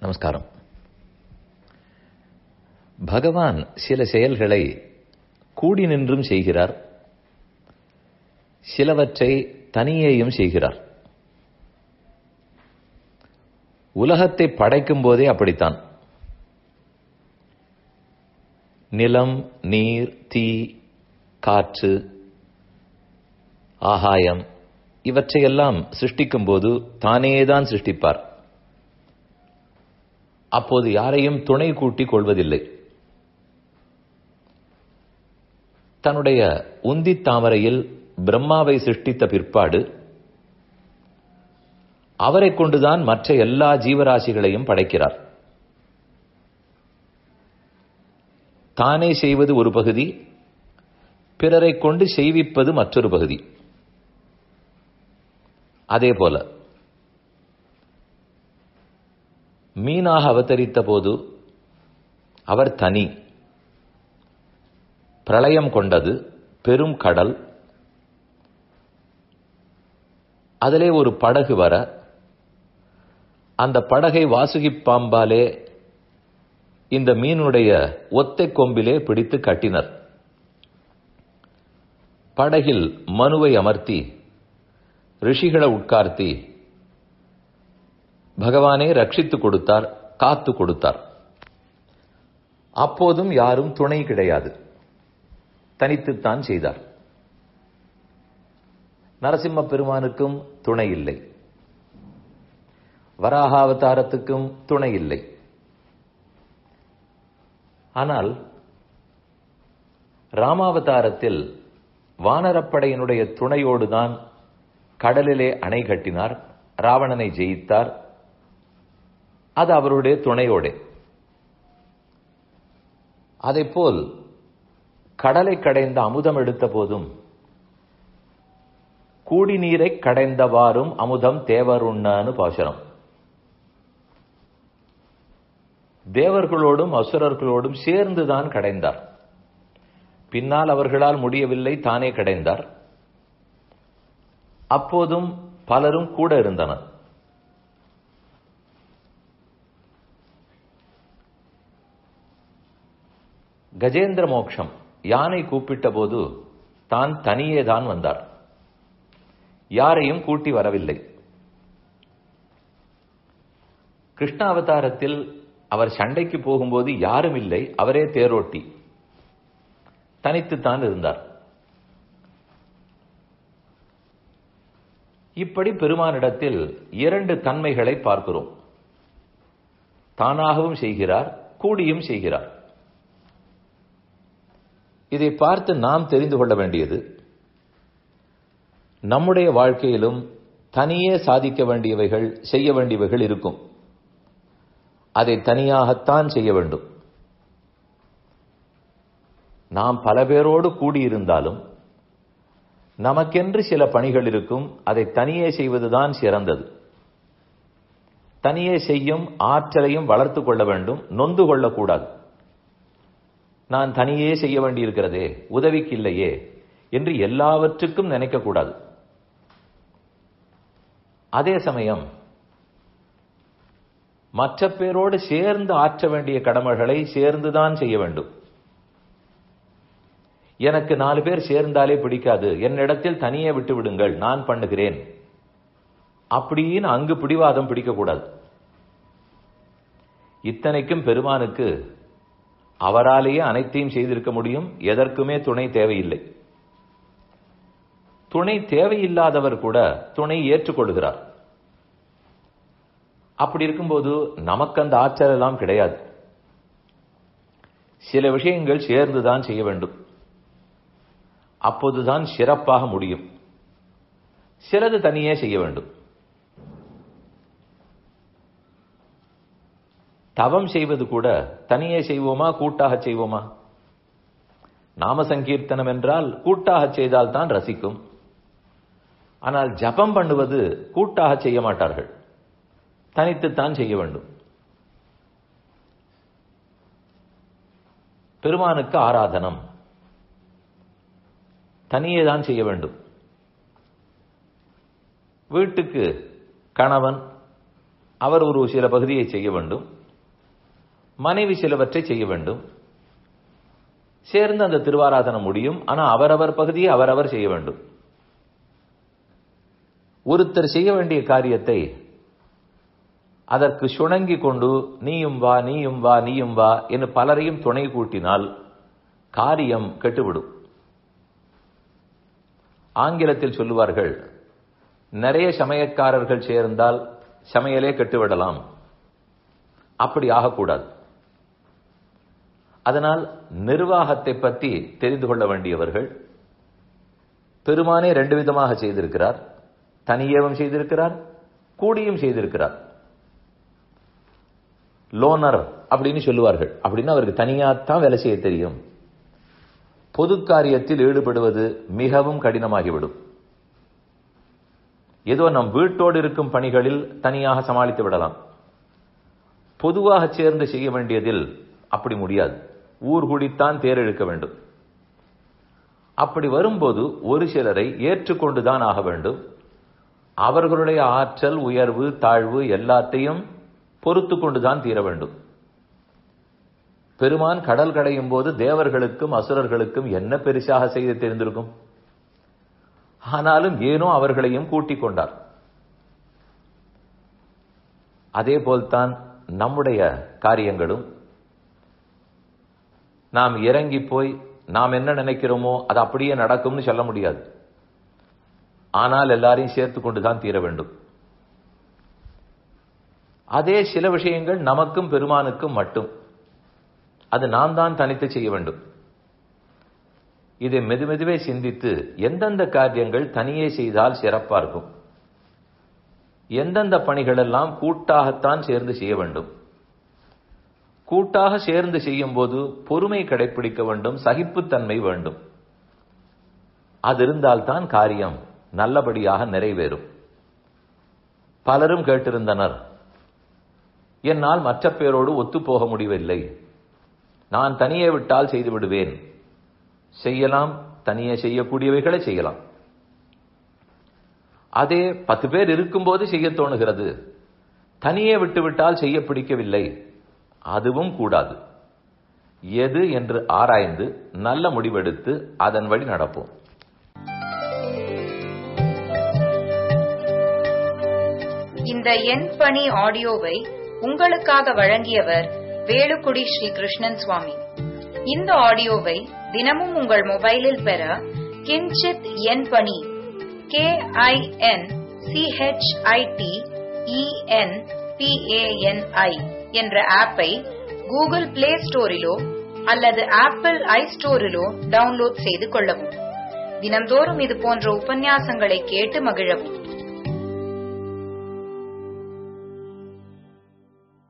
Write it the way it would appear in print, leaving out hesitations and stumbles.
நமஸ்காரம். பகவான் சில செயல்களை கூடி நின்றும் செய்கிறார், சிலவற்றை தனியேயும் செய்கிறார். உலகத்தை படைக்கும் போதே அப்படித்தான். நிலம், நீர், தீ, காற்று, ஆகாயம் இவற்றையெல்லாம் சிருஷ்டிக்கும் போது தானேதான் சிருஷ்டிப்பார். அப்போது யாரையும் துணை கூட்டிக் கொள்வதில்லை. தன்னுடைய உந்தித் தாமரையில் பிரம்மாவை சிருஷ்டித்த பிற்பாடு அவரை கொண்டுதான் மற்ற எல்லா ஜீவராசிகளையும் படைக்கிறார். தானே செய்வது ஒரு பகுதி, பிறரை கொண்டு செய்விப்பது மற்றொரு பகுதி. அதேபோல மீனாக அவதரித்த போது அவர் தனி. பிரளயம் கொண்டது பெரும் கடல், அதிலே ஒரு படகு வர அந்த படகை வாசுகி பாம்பாலே இந்த மீனுடைய ஒத்தை கொம்பிலே பிடித்து கட்டினர். படகில் மனுவை அமர்த்தி ரிஷிகளை உட்கார்த்தி பகவானே ரட்சித்து கொடுத்தார், காத்து கொடுத்தார். அப்போதும் யாரும் துணை கிடையாது, தனித்துத்தான் செய்தார். நரசிம்ம பெருமானுக்கும் துணை இல்லை, வராகாவதாரத்துக்கும் துணை இல்லை. ஆனால் ராமாவதாரத்தில் வானரப்படையினுடைய துணையோடுதான் கடலிலே அணை கட்டினார், ராவணனை ஜெயித்தார். அது அவருடைய துணையோடு. அதைப்போல் கடலை கடைந்த அமுதம் எடுத்த போதும் கூடி நீரை கடைந்தவாறும் அமுதம் தேவருண்ணு பாசுரம். தேவர்களோடும் அசுரர்களோடும் சேர்ந்துதான் கடைந்தார். பின்னால் அவர்களால் முடியவில்லை, தானே கடைந்தார். அப்போதும் பலரும் கூட இருந்தனர். கஜேந்திர மோட்சம் யானை கூப்பிட்ட போது தான் தனியேதான் வந்தார், யாரையும் கூட்டி வரவில்லை. கிருஷ்ணாவதாரத்தில் அவர் சண்டைக்கு போகும்போது யாரும் இல்லை, அவரே தேரோட்டி தனித்துத்தான் இருந்தார். இப்படி பெருமானிடத்தில் இரண்டு தன்மைகளை பார்க்கிறோம். தானாகவும் செய்கிறார், கூடியும் செய்கிறார். இதை பார்த்து நாம் தெரிந்து கொள்ள வேண்டியது, நம்முடைய வாழ்க்கையிலும் தனியே சாதிக்க வேண்டியவைகள், செய்ய வேண்டியவைகள் இருக்கும். அதை தனியாகத்தான் செய்ய வேண்டும். நாம் பல பேரோடு கூடியிருந்தாலும் நமக்கென்று சில பணிகள் இருக்கும், அதை தனியே செய்வதுதான் சிறந்தது. தனியே செய்யும் ஆற்றலையும் வளர்த்து கொள்ள வேண்டும், நொந்து கொள்ளக்கூடாது. நான் தனியே செய்ய வேண்டியிருக்கிறதே, உதவிக்கு இல்லையே என்று எல்லாவற்றுக்கும் நினைக்கக்கூடாது. அதே சமயம் மற்ற பேரோடு சேர்ந்து ஆற்ற வேண்டிய கடமைகளை சேர்ந்துதான் செய்ய வேண்டும். எனக்கு 4 பேர் சேர்ந்தாலே பிடிக்காது, என்னிடத்தில் தனியே விட்டு விடுங்கள், நான் பண்ணுகிறேன் அப்படின்னு அங்கு பிடிவாதம் பிடிக்கக்கூடாது. இத்தனைக்கும் பெருமானுக்கு அவராலேயே அனைத்தையும் செய்திருக்க முடியும், எதற்குமே துணை தேவையில்லை. துணை தேவையில்லாதவர் கூட துணை ஏற்றுக்கொள்கிறார். அப்படி இருக்கும்போது நமக்கு அந்த ஆற்றல் எல்லாம் கிடையாது. சில விஷயங்கள் சேர்ந்துதான் செய்ய வேண்டும், அப்போதுதான் சிறப்பாக முடியும். சிலது தனியே செய்ய வேண்டும். தவம் செய்வது கூட தனியே செய்வோமா, கூட்டாக செய்வோமா? நாம சங்கீர்த்தனம் என்றால் கூட்டாக செய்தால் தான் ரசிக்கும். ஆனால் ஜபம் பண்ணுவது கூட்டாக செய்ய மாட்டார்கள், தனித்துத்தான் செய்ய வேண்டும். பெருமானுக்கு ஆராதனம் தனியே தான் செய்ய வேண்டும். வீட்டுக்கு கணவன் அவர் ஒரு சில பகுதியை செய்ய வேண்டும், மனைவி சிலவற்றை செய்ய வேண்டும். சேர்ந்து அந்த திருவாராதனம் முடியும். ஆனா அவரவர் பகுதியை அவரவர் செய்ய வேண்டும். ஒருத்தர் செய்ய வேண்டிய காரியத்தை அதற்கு சுணங்கி கொண்டு நீயும் வா நீயும் வா நீயும் வா என்று பலரையும் துணை கூட்டினால் காரியம் கெட்டுவிடும். ஆங்கிலத்தில் சொல்லுவார்கள், நிறைய சமயக்காரர்கள் சேர்ந்தால் சமையலே கெட்டுவிடலாம். அப்படி ஆகக்கூடாது. அதனால் நிர்வாகத்தை பற்றி தெரிந்து கொள்ள வேண்டியவர்கள், பெருமானே 2 விதமாக செய்திருக்கிறார். தனியேவும் செய்திருக்கிறார், கூடியும் செய்திருக்கிறார். லோனர் அப்படின்னு சொல்லுவார்கள். அப்படின்னு அவருக்கு தனியாத்தான் வேலை செய்ய தெரியும். பொது காரியத்தில் ஈடுபடுவது மிகவும் கடினமாகிவிடும். ஏதோ நம் வீட்டோடு இருக்கும் பணிகளில் தனியாக சமாளித்து விடலாம். பொதுவாக சேர்ந்து செய்ய வேண்டியதில் அப்படி முடியாது. ஊர் கூடித்தான் தேர் இழுக்க வேண்டும். அப்படி வரும்போது ஒரு சிலரை ஏற்றுக்கொண்டுதான் ஆக வேண்டும். அவர்களுடைய ஆற்றல், உயர்வு, தாழ்வு எல்லாத்தையும் பொறுத்து கொண்டுதான் தீர வேண்டும். பெருமான் கடல் கடையும் போது தேவர்களுக்கும் அசுரர்களுக்கும் என்ன பெரிசாக செய்து தெரிந்திருக்கும்? ஆனாலும் ஏனோ அவர்களையும் கூட்டிக் கொண்டார். அதே போல்தான் நம்முடைய காரியங்களும். நாம் இறங்கி போய் நாம் என்ன நினைக்கிறோமோ அது அப்படியே நடக்கும்னு சொல்ல முடியாது. ஆனால் எல்லாரையும் சேர்த்து கொண்டுதான் தீர வேண்டும். அதே சில விஷயங்கள் நமக்கும் பெருமானுக்கும் மட்டும். அது நாம் தான் தனித்து செய்ய வேண்டும். இதை மெதுமெதுவே சிந்தித்து எந்தெந்த காரியங்கள் தனியே செய்தால் சிறப்பா இருக்கும், எந்தெந்த பணிகள் எல்லாம் கூட்டாகத்தான் சேர்ந்து செய்ய வேண்டும். கூட்டாக சேர்ந்து செய்யும் போது பொறுமை கடைபிடிக்க வேண்டும், சகிப்புத்தன்மை வேண்டும். அது இருந்தால்தான் காரியம் நல்லபடியாக நிறைவேறும். பலரும் கேட்டிருந்தனர், என்னால் மற்ற பேரோடு ஒத்துப்போக முடியவில்லை, நான் தனியே விட்டால் செய்து விடுவேன். செய்யலாம், தனியே செய்யக்கூடியவைகளை செய்யலாம். அதே 10 பேர் இருக்கும்போது செய்ய தோணுகிறது, தனியே விட்டுவிட்டால் செய்ய பிடிக்கவில்லை, அதுவும் கூடாது. எது என்று ஆராய்ந்து நல்ல முடிவெடுத்து அதன் வழி நடப்போம். இந்த என் பணி ஆடியோவை உங்களுக்காக வழங்கியவர் வேலுக்குடி ஸ்ரீ கிருஷ்ணன் சுவாமி. இந்த ஆடியோவை தினமும் உங்கள் மொபைலில் பெற கிஞ்சித் என் பணி KINCHITENPANI என்ற ஆப்பை கூகுள் பிளே ஸ்டோரிலோ அல்லது ஆப்பிள் ஐஸ்டோரிலோ டவுன்லோட் செய்து கொள்ளவும். தினம்தோறும் இது போன்ற உபன்யாசங்களை கேட்டு மகிழவும்.